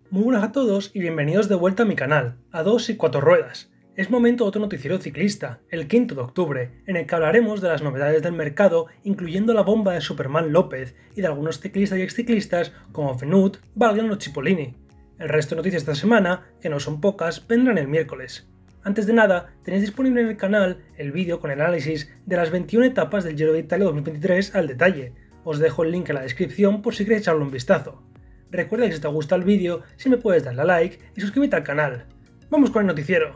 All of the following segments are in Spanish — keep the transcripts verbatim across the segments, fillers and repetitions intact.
Muy buenas a todos y bienvenidos de vuelta a mi canal, a dos y cuatro ruedas. Es momento de otro noticiero ciclista, el quinto de octubre, en el que hablaremos de las novedades del mercado, incluyendo la bomba de Superman López y de algunos ciclistas y exciclistas como Fenut, Valgren o Cipollini. El resto de noticias de esta semana, que no son pocas, vendrán el miércoles. Antes de nada, tenéis disponible en el canal el vídeo con el análisis de las veintiuna etapas del Giro de Italia dos mil veintitrés al detalle. Os dejo el link en la descripción por si queréis echarle un vistazo. Recuerda que si te gusta el vídeo, si me puedes darle a like y suscríbete al canal. ¡Vamos con el noticiero!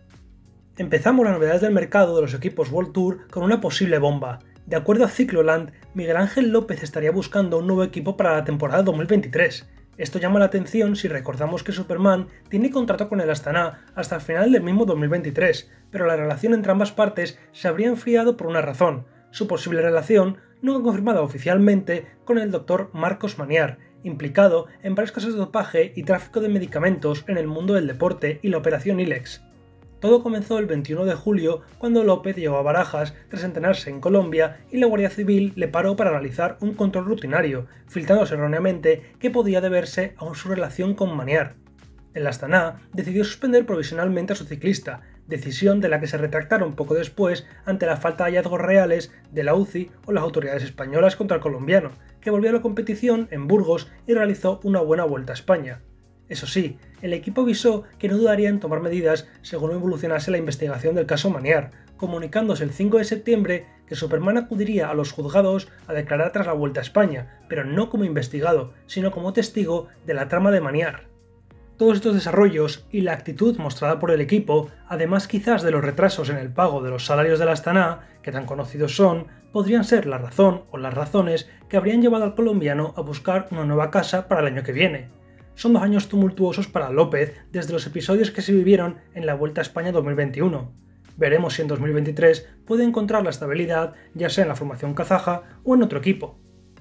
Empezamos las novedades del mercado de los equipos World Tour con una posible bomba. De acuerdo a Cicloland, Miguel Ángel López estaría buscando un nuevo equipo para la temporada dos mil veintitrés. Esto llama la atención si recordamos que Superman tiene contrato con el Astana hasta el final del mismo dos mil veintitrés, pero la relación entre ambas partes se habría enfriado por una razón: su posible relación, nunca confirmada oficialmente, con el doctor Marcos Maniar, implicado en varios casos de dopaje y tráfico de medicamentos en el mundo del deporte y la operación ILEX. Todo comenzó el veintiuno de julio cuando López llegó a Barajas tras entrenarse en Colombia y la Guardia Civil le paró para realizar un control rutinario, filtrándose erróneamente que podía deberse a su relación con Maniar. El Astana decidió suspender provisionalmente a su ciclista, decisión de la que se retractaron poco después ante la falta de hallazgos reales de la U C I o las autoridades españolas contra el colombiano, que volvió a la competición en Burgos y realizó una buena vuelta a España. Eso sí, el equipo avisó que no dudaría en tomar medidas según evolucionase la investigación del caso Maniar, comunicándose el cinco de septiembre que Superman acudiría a los juzgados a declarar tras la Vuelta a España, pero no como investigado, sino como testigo de la trama de Maniar. Todos estos desarrollos y la actitud mostrada por el equipo, además quizás de los retrasos en el pago de los salarios del Astana, que tan conocidos son, podrían ser la razón o las razones que habrían llevado al colombiano a buscar una nueva casa para el año que viene. Son dos años tumultuosos para López desde los episodios que se vivieron en la Vuelta a España dos mil veintiuno. Veremos si en dos mil veintitrés puede encontrar la estabilidad, ya sea en la formación kazaja o en otro equipo.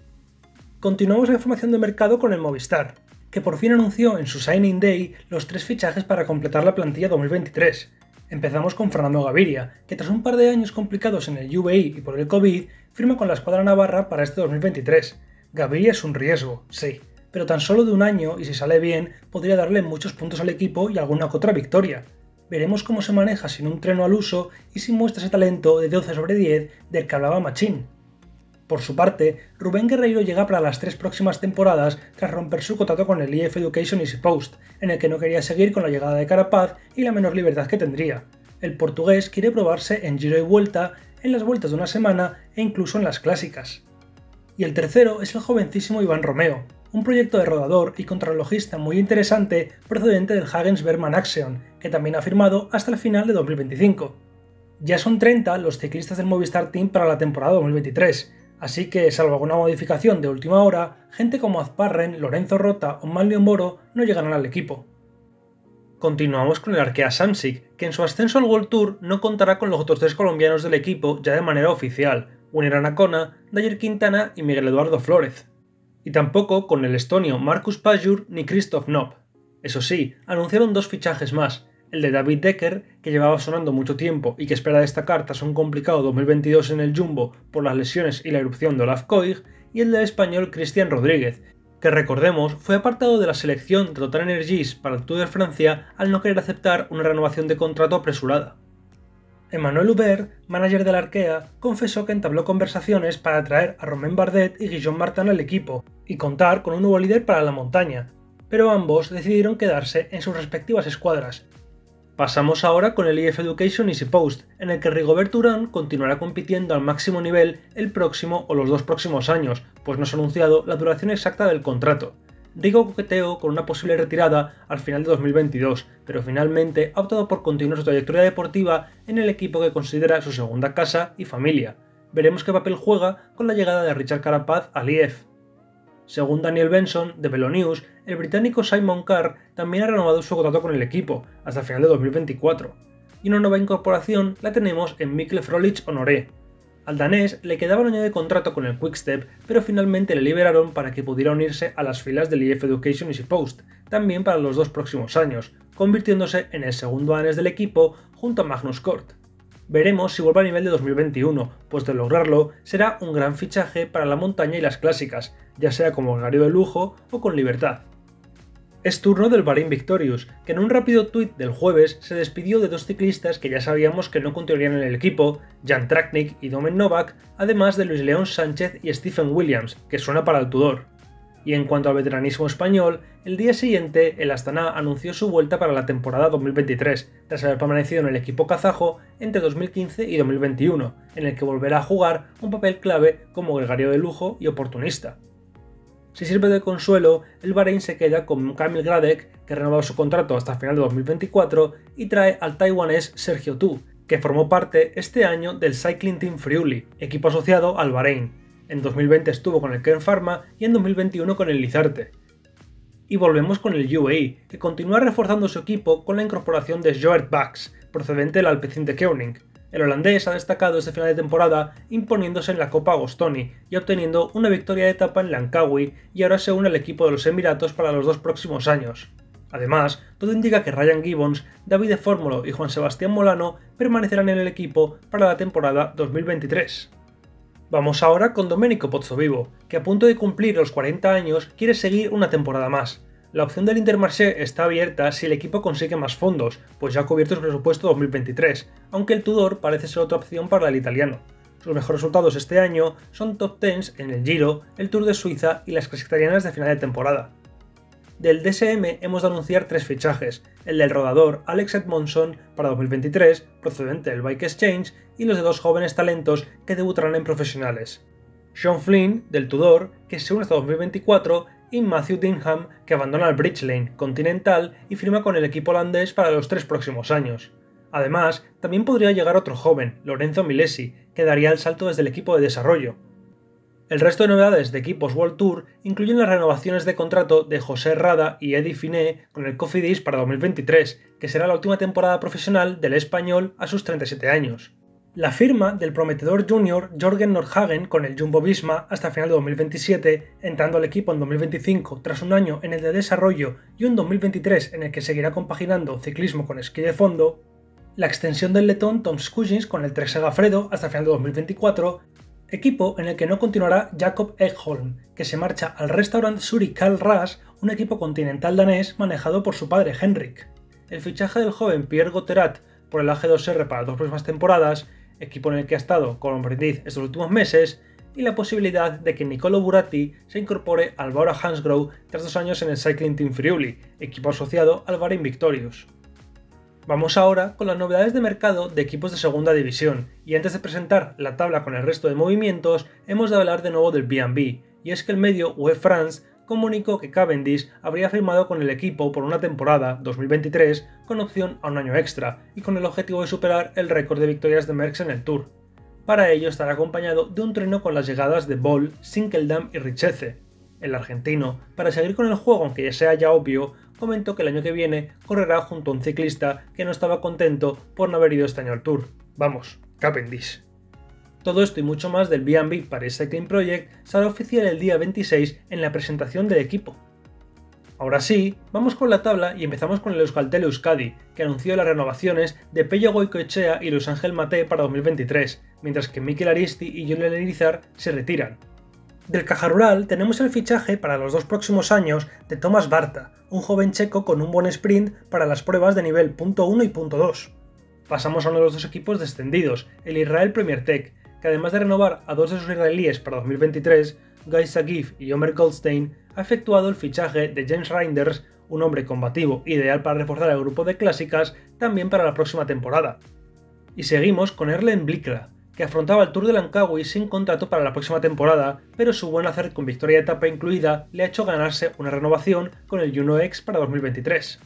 Continuamos la información de mercado con el Movistar, que por fin anunció en su Signing Day los tres fichajes para completar la plantilla dos mil veintitrés. Empezamos con Fernando Gaviria, que tras un par de años complicados en el U A E y por el COVID, firma con la escuadra navarra para este dos mil veintitrés. Gaviria es un riesgo, sí, pero tan solo de un año y si sale bien podría darle muchos puntos al equipo y alguna que otra victoria. Veremos cómo se maneja sin un treno al uso y si muestra ese talento de doce sobre diez del que hablaba Machín. Por su parte, Rubén Guerreiro llega para las tres próximas temporadas tras romper su contrato con el I F Education EasyPost, en el que no quería seguir con la llegada de Carapaz y la menor libertad que tendría. El portugués quiere probarse en Giro y Vuelta, en las vueltas de una semana e incluso en las clásicas. Y el tercero es el jovencísimo Iván Romeo, un proyecto de rodador y contrarrelojista muy interesante procedente del Hagens Berman Axion, que también ha firmado hasta el final de dos mil veinticinco. Ya son treinta los ciclistas del Movistar Team para la temporada dos mil veintitrés, así que, salvo alguna modificación de última hora, gente como Azparren, Lorenzo Rota o Manlio Moro no llegarán al equipo. Continuamos con el Arkea Samsic, que en su ascenso al World Tour no contará con los otros tres colombianos del equipo ya de manera oficial: Winner Anacona, Dayer Quintana y Miguel Eduardo Flórez. Y tampoco con el estonio Markus Pajur ni Christoph Knopp. Eso sí, anunciaron dos fichajes más: el de David Decker, que llevaba sonando mucho tiempo y que espera destacar tras un complicado dos mil veintidós en el Jumbo por las lesiones y la erupción de Olaf Koig, y el del español Cristian Rodríguez, que recordemos fue apartado de la selección de Total Energies para el Tour de Francia al no querer aceptar una renovación de contrato apresurada. Emmanuel Hubert, manager del Arkea, confesó que entabló conversaciones para traer a Romain Bardet y Guillaume Martin al equipo y contar con un nuevo líder para la montaña, pero ambos decidieron quedarse en sus respectivas escuadras. Pasamos ahora con el I F Education EasyPost, en el que Rigobert Urán continuará compitiendo al máximo nivel el próximo o los dos próximos años, pues no se ha anunciado la duración exacta del contrato. Rigo coqueteó con una posible retirada al final de dos mil veintidós, pero finalmente ha optado por continuar su trayectoria deportiva en el equipo que considera su segunda casa y familia. Veremos qué papel juega con la llegada de Richard Carapaz al I F. Según Daniel Benson, de Velonews, el británico Simon Carr también ha renovado su contrato con el equipo, hasta el final de dos mil veinticuatro. Y una nueva incorporación la tenemos en Mikkel Frolich Honoré. Al danés le quedaba un año de contrato con el Quickstep, pero finalmente le liberaron para que pudiera unirse a las filas del I F Education EasyPost, también para los dos próximos años, convirtiéndose en el segundo danés del equipo junto a Magnus Kort. Veremos si vuelve a nivel de dos mil veintiuno, pues de lograrlo será un gran fichaje para la montaña y las clásicas, ya sea como gregario de lujo o con libertad. Es turno del Bahrain Victorious, que en un rápido tuit del jueves se despidió de dos ciclistas que ya sabíamos que no continuarían en el equipo, Jan Tratnik y Domen Novak, además de Luis León Sánchez y Stephen Williams, que suena para el Tudor. Y en cuanto al veteranismo español, el día siguiente el Astana anunció su vuelta para la temporada dos mil veintitrés, tras haber permanecido en el equipo kazajo entre dos mil quince y dos mil veintiuno, en el que volverá a jugar un papel clave como gregario de lujo y oportunista. Si sirve de consuelo, el Bahrein se queda con Kamil Gradek, que ha renovado su contrato hasta final de dos mil veinticuatro, y trae al taiwanés Sergio Tu, que formó parte este año del Cycling Team Friuli, equipo asociado al Bahrein. En dos mil veinte estuvo con el Kern Pharma y en dos mil veintiuno con el Lizarte. Y volvemos con el U A E, que continúa reforzando su equipo con la incorporación de Joert Bax, procedente del Alpecin de Koenig. El holandés ha destacado este final de temporada imponiéndose en la Copa Agostoni y obteniendo una victoria de etapa en Langkawi, y ahora se une al equipo de los Emiratos para los dos próximos años. Además, todo indica que Ryan Gibbons, David de Fórmulo y Juan Sebastián Molano permanecerán en el equipo para la temporada dos mil veintitrés. Vamos ahora con Domenico Pozzovivo, que a punto de cumplir los cuarenta años quiere seguir una temporada más. La opción del Intermarché está abierta si el equipo consigue más fondos, pues ya ha cubierto su presupuesto dos mil veintitrés, aunque el Tudor parece ser otra opción para el italiano. Sus mejores resultados este año son top diez en el Giro, el Tour de Suiza y las Clasificarianas de final de temporada. Del D S M hemos de anunciar tres fichajes, el del rodador Alex Edmondson para dos mil veintitrés, procedente del Bike Exchange, y los de dos jóvenes talentos que debutarán en profesionales. Sean Flynn, del Tudor, que se une hasta dos mil veinticuatro, y Matthew Dinham, que abandona el Bridge Lane Continental y firma con el equipo holandés para los tres próximos años. Además, también podría llegar otro joven, Lorenzo Milesi, que daría el salto desde el equipo de desarrollo. El resto de novedades de equipos World Tour incluyen las renovaciones de contrato de José Rada y Eddie Finet con el Cofidis para dos mil veintitrés, que será la última temporada profesional del español a sus treinta y siete años. La firma del prometedor junior Jorgen Nordhagen con el Jumbo-Visma hasta final de dos mil veintisiete, entrando al equipo en dos mil veinticinco tras un año en el de desarrollo y un dos mil veintitrés en el que seguirá compaginando ciclismo con esquí de fondo. La extensión del letón Tom Skujins con el Trek Segafredo hasta final de dos mil veinticuatro, equipo en el que no continuará Jakob Ekholm, que se marcha al Restaurant Zurich Karl Ras, un equipo continental danés manejado por su padre Henrik. El fichaje del joven Pierre Gauthierat por el A G dos R para dos próximas temporadas, equipo en el que ha estado como aprendiz estos últimos meses, y la posibilidad de que Nicolo Buratti se incorpore al Bora Hansgrohe tras dos años en el Cycling Team Friuli, equipo asociado al Bahrain Victorious. Vamos ahora con las novedades de mercado de equipos de segunda división, y antes de presentar la tabla con el resto de movimientos, hemos de hablar de nuevo del B and B, y es que el medio U E France comunicó que Cavendish habría firmado con el equipo por una temporada dos mil veintitrés con opción a un año extra y con el objetivo de superar el récord de victorias de Merckx en el Tour. Para ello estará acompañado de un treno con las llegadas de Boll, Sinkeldam y Richeze. El argentino, para seguir con el juego aunque ya sea ya obvio, comentó que el año que viene correrá junto a un ciclista que no estaba contento por no haber ido este año al Tour. Vamos, Cavendish. Todo esto y mucho más del B and B Paris Cycling Project será oficial el día veintiséis en la presentación del equipo. Ahora sí, vamos con la tabla y empezamos con el Euskaltel Euskadi, que anunció las renovaciones de Pello Goicoechea y Luis Ángel Maté para dos mil veintitrés, mientras que Mikel Aristi y Julen Elizar se retiran. Del Caja Rural tenemos el fichaje para los dos próximos años de Tomas Barta, un joven checo con un buen sprint para las pruebas de nivel punto uno y punto dos. Pasamos a uno de los dos equipos descendidos, el Israel Premier Tech, que además de renovar a dos de sus israelíes para dos mil veintitrés, Guy Sagif y Omer Goldstein, ha efectuado el fichaje de James Reinders, un hombre combativo ideal para reforzar el grupo de clásicas, también para la próxima temporada. Y seguimos con Erlen Blikra, que afrontaba el Tour de Langkawi sin contrato para la próxima temporada, pero su buen hacer con victoria de etapa incluida le ha hecho ganarse una renovación con el Juno X para dos mil veintitrés.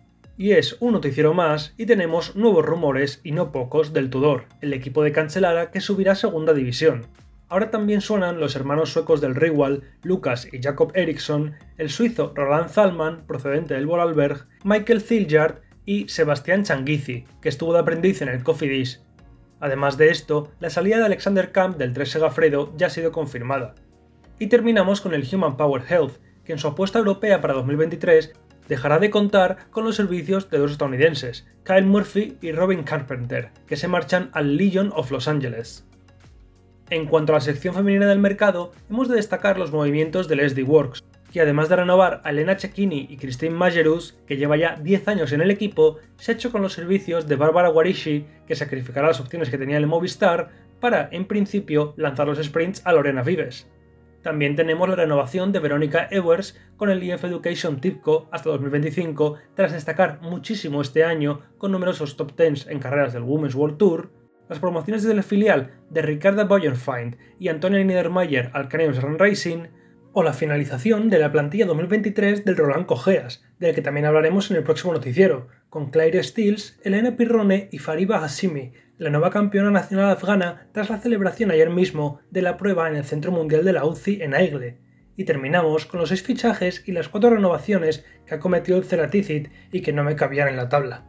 Y es un noticiero más y tenemos nuevos rumores, y no pocos, del Tudor, el equipo de Cancellara que subirá a segunda división. Ahora también suenan los hermanos suecos del Rival, Lucas y Jacob Eriksson, el suizo Roland Zalman, procedente del Vorarlberg, Michael Thiljard y Sebastián Changizi, que estuvo de aprendiz en el Cofidis. Además de esto, la salida de Alexander Kamp del Trek Segafredo ya ha sido confirmada. Y terminamos con el Human Power Health, que en su apuesta europea para dos mil veintitrés dejará de contar con los servicios de dos estadounidenses, Kyle Murphy y Robin Carpenter, que se marchan al Legion of Los Angeles. En cuanto a la sección femenina del mercado, hemos de destacar los movimientos del S D Works, que además de renovar a Elena Cecchini y Christine Majerus, que lleva ya diez años en el equipo, se ha hecho con los servicios de Barbara Guarischi, que sacrificará las opciones que tenía el Movistar para, en principio, lanzar los sprints a Lorena Vives. También tenemos la renovación de Veronica Ewers con el I F Education Tipco hasta dos mil veinticinco, tras destacar muchísimo este año con numerosos top diez en carreras del Women's World Tour, las promociones del filial de Ricarda Boyenfeind y Antonia Niedermayer al Canadian Run Racing, o la finalización de la plantilla dos mil veintitrés del Roland Cogeas, del que también hablaremos en el próximo noticiero, con Claire Stills, Elena Pirrone y Fariba Hashimi, la nueva campeona nacional afgana tras la celebración ayer mismo de la prueba en el Centro Mundial de la U C I en Aigle. Y terminamos con los seis fichajes y las cuatro renovaciones que ha cometido el Ceratizid y que no me cabían en la tabla.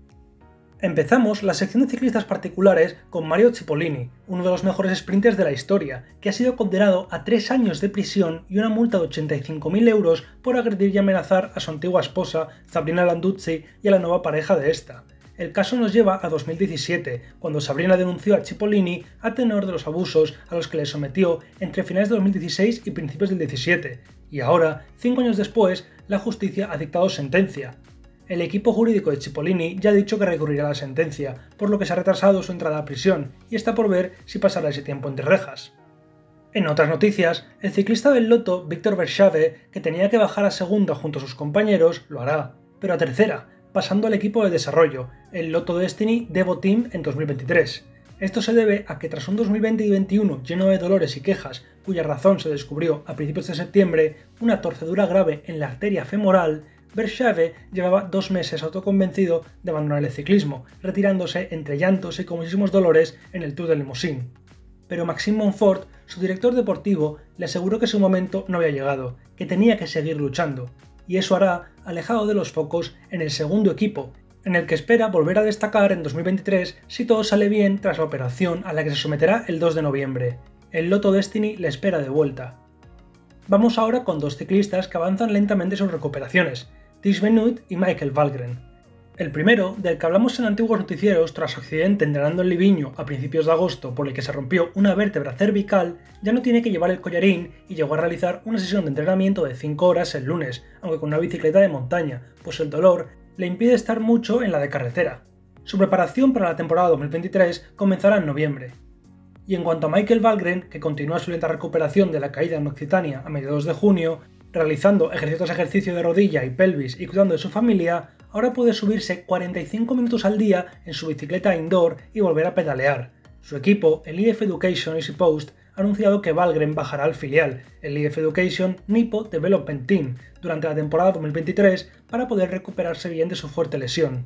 Empezamos la sección de ciclistas particulares con Mario Cipollini, uno de los mejores sprinters de la historia, que ha sido condenado a tres años de prisión y una multa de ochenta y cinco mil euros por agredir y amenazar a su antigua esposa, Sabrina Landuzzi, y a la nueva pareja de esta. El caso nos lleva a dos mil diecisiete, cuando Sabrina denunció a Cipollini a tenor de los abusos a los que le sometió entre finales de dos mil dieciséis y principios del diecisiete, y ahora, cinco años después, la justicia ha dictado sentencia. El equipo jurídico de Cipollini ya ha dicho que recurrirá a la sentencia, por lo que se ha retrasado su entrada a prisión, y está por ver si pasará ese tiempo entre rejas. En otras noticias, el ciclista del Lotto, Victor Verschave, que tenía que bajar a segunda junto a sus compañeros, lo hará, pero a tercera, pasando al equipo de desarrollo, el Lotto Destiny Devo Team en dos mil veintitrés. Esto se debe a que tras un dos mil veinte y dos mil veintiuno lleno de dolores y quejas, cuya razón se descubrió a principios de septiembre, una torcedura grave en la arteria femoral, Verschave llevaba dos meses autoconvencido de abandonar el ciclismo, retirándose entre llantos y con muchísimos dolores en el Tour de Limousin. Pero Maxime Montfort, su director deportivo, le aseguró que su momento no había llegado, que tenía que seguir luchando, y eso hará alejado de los focos en el segundo equipo, en el que espera volver a destacar en dos mil veintitrés si todo sale bien tras la operación a la que se someterá el dos de noviembre. El Lotto Destiny le espera de vuelta. Vamos ahora con dos ciclistas que avanzan lentamente sus recuperaciones, Tish Benoit y Michael Valgren. El primero, del que hablamos en antiguos noticieros tras su accidente entrenando en Livigno a principios de agosto por el que se rompió una vértebra cervical, ya no tiene que llevar el collarín y llegó a realizar una sesión de entrenamiento de cinco horas el lunes, aunque con una bicicleta de montaña, pues el dolor le impide estar mucho en la de carretera. Su preparación para la temporada dos mil veintitrés comenzará en noviembre. Y en cuanto a Michael Valgren, que continúa su lenta recuperación de la caída en Occitania a mediados de junio, realizando ejercicios de ejercicio de rodilla y pelvis y cuidando de su familia, ahora puede subirse cuarenta y cinco minutos al día en su bicicleta indoor y volver a pedalear. Su equipo, el I F Education Easy Post, ha anunciado que Valgren bajará al filial, el I F Education Nippo Development Team, durante la temporada dos mil veintitrés para poder recuperarse bien de su fuerte lesión.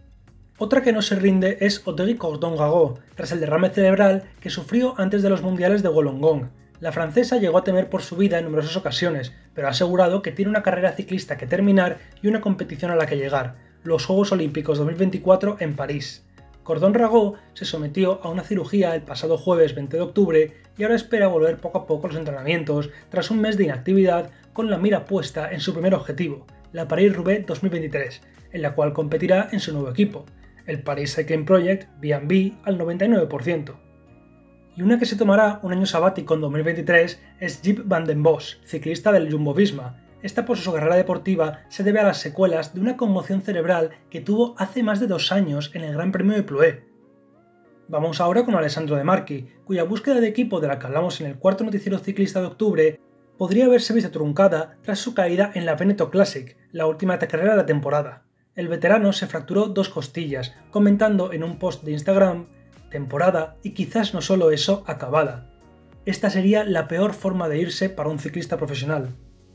Otra que no se rinde es Otegi Cordon-Gagot, tras el derrame cerebral que sufrió antes de los mundiales de Wollongong. La francesa llegó a temer por su vida en numerosas ocasiones, pero ha asegurado que tiene una carrera ciclista que terminar y una competición a la que llegar, los Juegos Olímpicos dos mil veinticuatro en París. Cordon-Ragot se sometió a una cirugía el pasado jueves veinte de octubre y ahora espera volver poco a poco a los entrenamientos tras un mes de inactividad con la mira puesta en su primer objetivo, la París-Roubaix dos mil veintitrés, en la cual competirá en su nuevo equipo, el Paris Cycling Project B and B al noventa y nueve por ciento. Y una que se tomará un año sabático en dos mil veintitrés es Jip van den Bos, ciclista del Jumbo-Visma. Esta por su carrera deportiva se debe a las secuelas de una conmoción cerebral que tuvo hace más de dos años en el Gran Premio de Plouay. Vamos ahora con Alessandro De Marchi, cuya búsqueda de equipo de la que hablamos en el cuarto noticiero ciclista de octubre podría haberse visto truncada tras su caída en la Veneto Classic, la última carrera de la temporada. El veterano se fracturó dos costillas, comentando en un post de Instagram: temporada y quizás no solo eso, acabada. Esta sería la peor forma de irse para un ciclista profesional.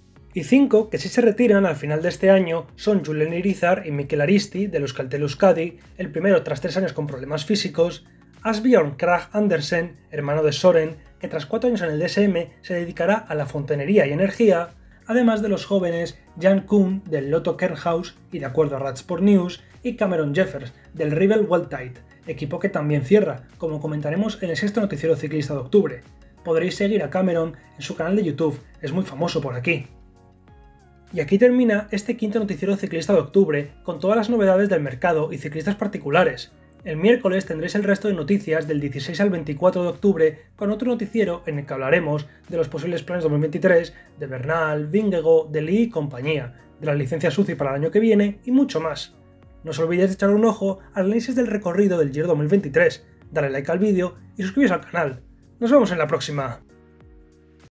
Y cinco que sí se retiran al final de este año son Julen Irizar y Mikel Aristi del Euskaltel Euskadi, el primero tras tres años con problemas físicos, Asbjørn Kragh Andersen, hermano de Soren, que tras cuatro años en el D S M se dedicará a la fontanería y energía, además de los jóvenes Jan Koen del Lotto Kernhaus y de acuerdo a Radsport News, y Cameron Jeffers del Rebel Wild Tide, equipo que también cierra, como comentaremos en el sexto noticiero ciclista de octubre. Podréis seguir a Cameron en su canal de YouTube, es muy famoso por aquí. Y aquí termina este quinto noticiero ciclista de octubre con todas las novedades del mercado y ciclistas particulares. El miércoles tendréis el resto de noticias del dieciséis al veinticuatro de octubre con otro noticiero en el que hablaremos de los posibles planes dos mil veintitrés de Bernal, Vingegaard, Deli y compañía, de las licencias U C I para el año que viene y mucho más. No os olvidéis de echar un ojo al análisis del recorrido del Giro dos mil veintitrés, darle like al vídeo y suscribiros al canal. Nos vemos en la próxima.